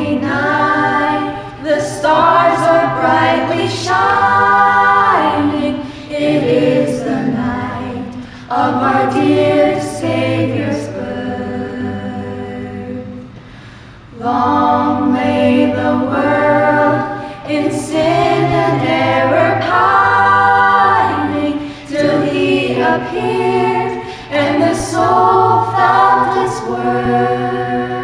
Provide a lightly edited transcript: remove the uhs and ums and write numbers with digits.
holy night, the stars are brightly shining. It is the night of our dear Savior's birth. Long lay the world in sin and error pining, till He appeared and the soul found its worth.